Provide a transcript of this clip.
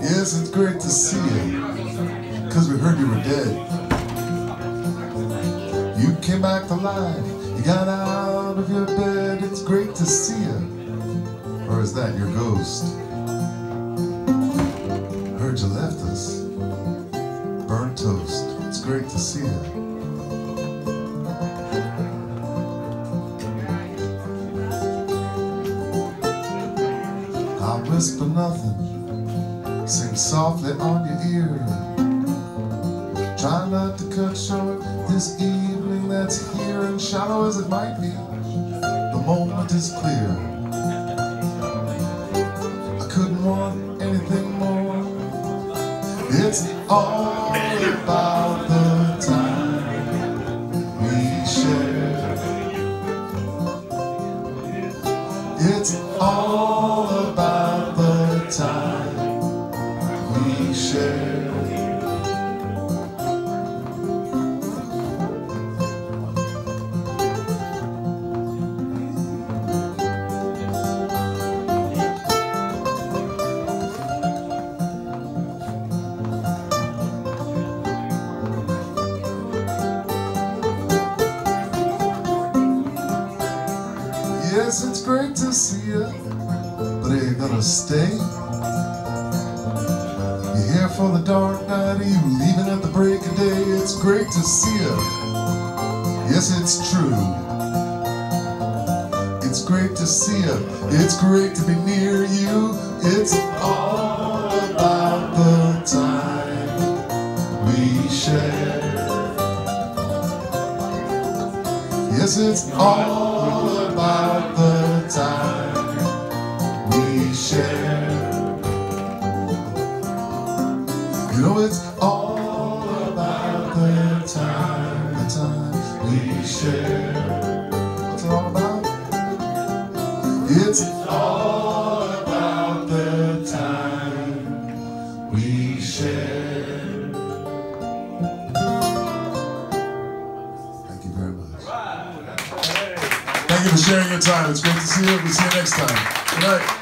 Yes, it's great to see you, 'cause we heard you were dead. You came back to life, you got out of your bed. It's great to see you. Or is that your ghost? Heard you left us, burnt toast. It's great to see you. I'll whisper nothing, sing softly on your ear. Try not to cut short this evening that's here, and shallow as it might be, the moment is clear. I couldn't want anything more. It's all about the time we share. It's all about the time we share. Yes, it's great to see you, but are you gonna stay? You here for the dark night, are you leaving at the break of day? It's great to see you. Yes, it's true. It's great to see you. It's great to be near you. It's all about the time we share. Yes, it's all about the time we share. You know, it's all about the time we share. What's it all about? It's all about the time we share. Thank you very much. Thank you for sharing your time. It's great to see you. We'll see you next time. Good night.